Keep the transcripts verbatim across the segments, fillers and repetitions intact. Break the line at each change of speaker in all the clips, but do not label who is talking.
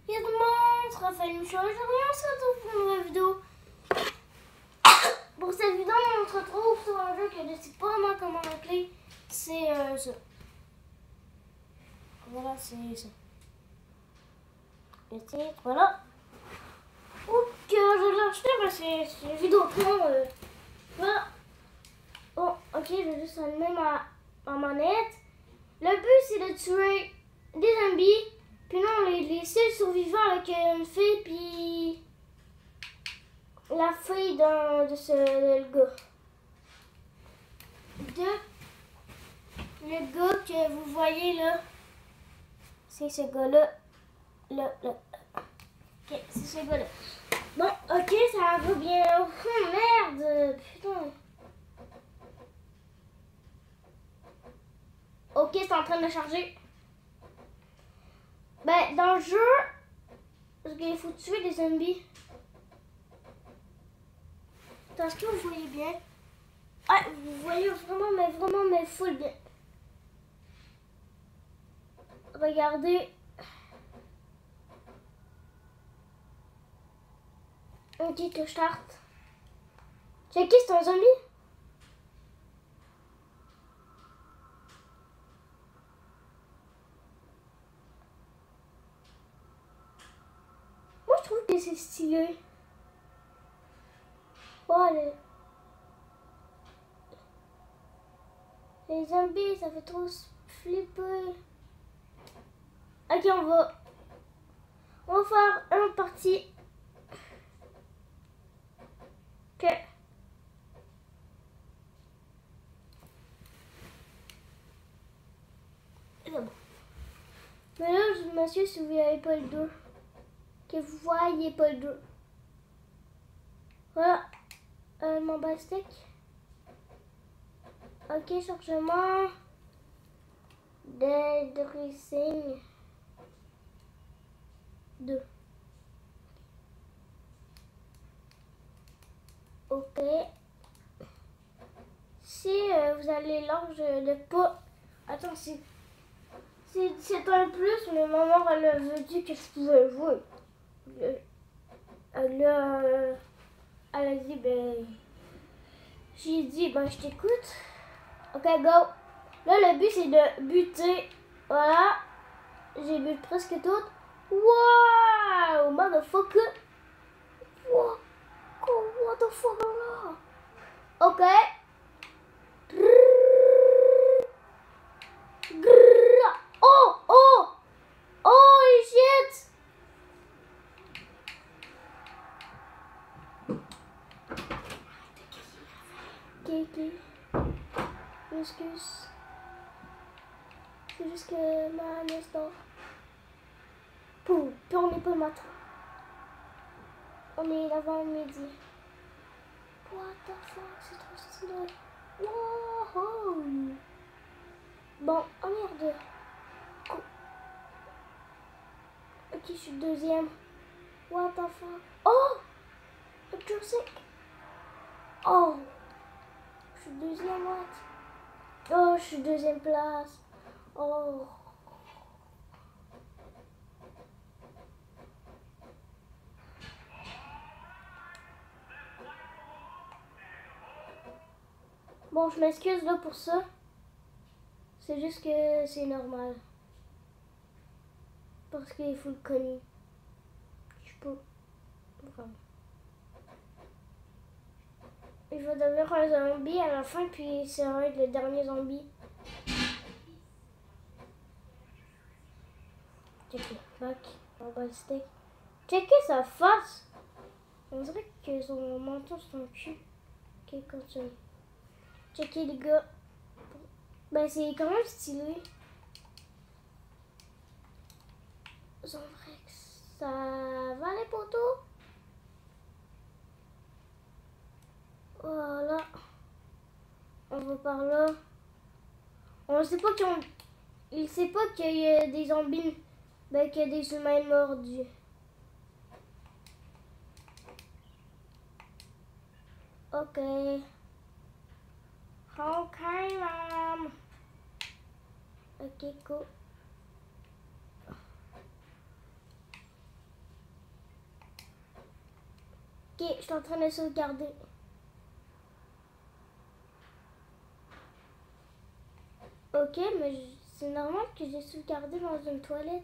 Il y a tout le monde, ça fait une chose, rien, ça pour une nouvelle vidéo. Pour cette vidéo, on se retrouve sur un jeu que je ne sais pas vraiment comment l'appeler. C'est euh, ça. Voilà, c'est ça. Le titre, voilà. Donc, euh, je l'ai acheté, mais c'est une vidéo plan. Euh, voilà. Bon, ok, je vais juste allumer ma, ma manette. Le but, c'est de tuer des zombies. Puis non, les, les seuls survivants avec une fille, puis la fille de, de ce le gars. De le gars que vous voyez là. C'est ce gars-là. Là, là. Ok, c'est ce gars-là. Bon, ok, ça va bien. Oh, merde, putain. Ok, c'est en train de charger. Ben, dans le jeu, il faut tuer des zombies. Est-ce que vous voyez bien? Ah, vous voyez vraiment, mais vraiment, mais full bien. Regardez. On dit que je starte. Checkez, c'est un zombie. Moi, je trouve que c'est stylé. Oh, les... les zombies, ça fait trop flipper. Ok, on va... On va faire une partie. Ok. C'est bon. Mais là, je m'assure si vous n'avez pas le deux. Que vous voyez pas le deux. Voilà. Euh, mon bastek. Ok, chargement. De dressing. deux. Ok. Si euh, vous avez l'ange de pas... Attends, c'est... C'est un plus, mais maman, elle a dit que je pouvais jouer. Elle a... Elle a dit, ben... J'ai dit, ben, je t'écoute. Ok, go. Là, le but, c'est de buter. Voilà. J'ai buté presque tout. Wow! Motherfucker! Wow! What the fuck? Ok. Oh! Oh! Oh shit! Ok, ok. Excuse. C'est juste que ma nièce dort. Pouf. Puis on n'est pas le matin. On est avant midi. What the fuck? C'est trop stylé. Wow! Bon, oh merde. Ok, je suis deuxième. What the fuck? Oh! Le Jurassic. Oh! Je suis deuxième, what? Oh, je suis deuxième place. Oh! Bon, je m'excuse là pour ça. C'est juste que c'est normal. Parce qu'il faut le connaître. Je peux. Vraiment. Il va devenir un zombie à la fin, puis c'est va être le dernier zombie. Checker, back, on va le steak. Checker sa face. On dirait que son menton c'est un cul. Ok, continue. Checker les gars. Ben c'est quand même stylé. Zombrex, ça va les poteaux? Voilà. On va par là. On sait pas qu'on... Il sait pas qu'il y a des zombies. Ben qu'il y a des humains mordus. Ok. Ok, maman. Ok, cool. je suis en train de sauvegarder. Ok, mais c'est normal que j'ai sauvegardé dans une toilette.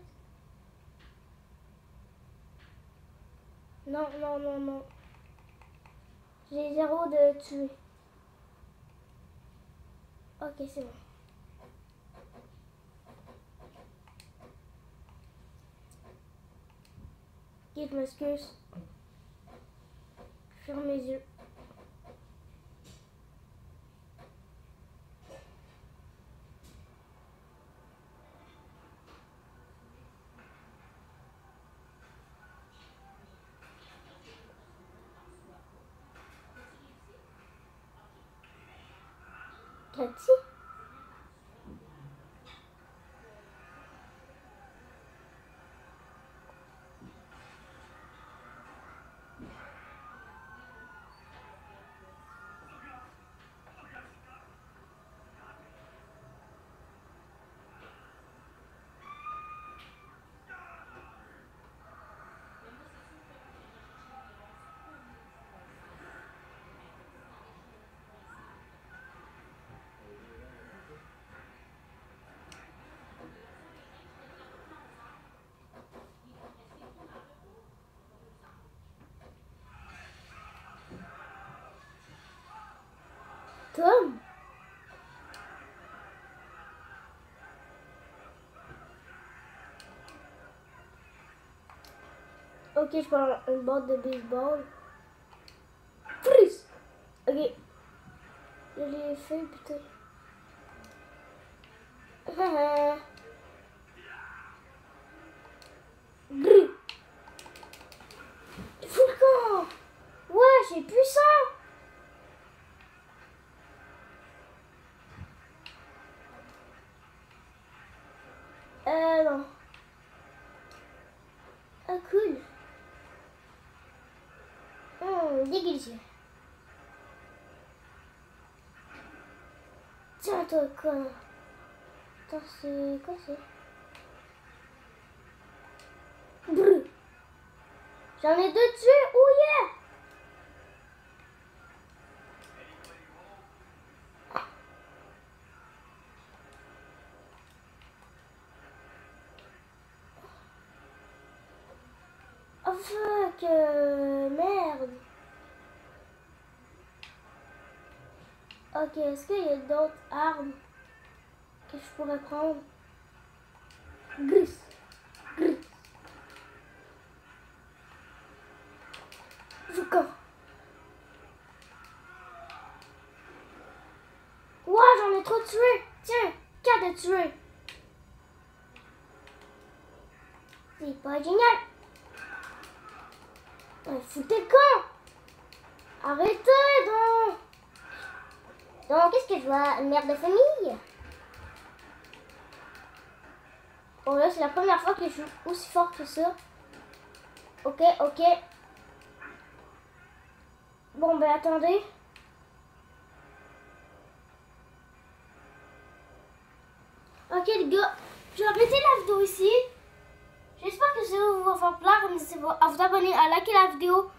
Non, non, non, non. J'ai zéro de tuer. Ok, c'est bon. Ok, je m'excuse. Je ferme mes yeux. Cathy? Tom? Ok, je prends une botte de baseball. Freeze! Ok. Je l'ai fait, putain. Brrr. Fous le camp! Ouais, j'ai puissant! Euh, non. Ah, cool. Hum, dégagé. Tiens, toi, con. Attends, c'est quoi, c'est? Brrr. J'en ai deux tués, oh yeah! Oh fuck, euh, merde. Ok, est-ce qu'il y a d'autres armes que je pourrais prendre? Gris. Gris. Foucault. Ouah, j'en ai trop tué. Tiens, quatre de tuer. C'est pas génial. Ouais, foutez le camp. Arrêtez donc. Donc, qu'est-ce que je vois? Une mère de famille? Bon, là, c'est la première fois que je joue aussi fort que ça. Ok, ok. Bon, ben, attendez. Ok, les gars, je vais arrêter la vidéo ici. J'espère que ça va vous faire plaisir. N'hésitez pas à vous abonner, à liker la vidéo.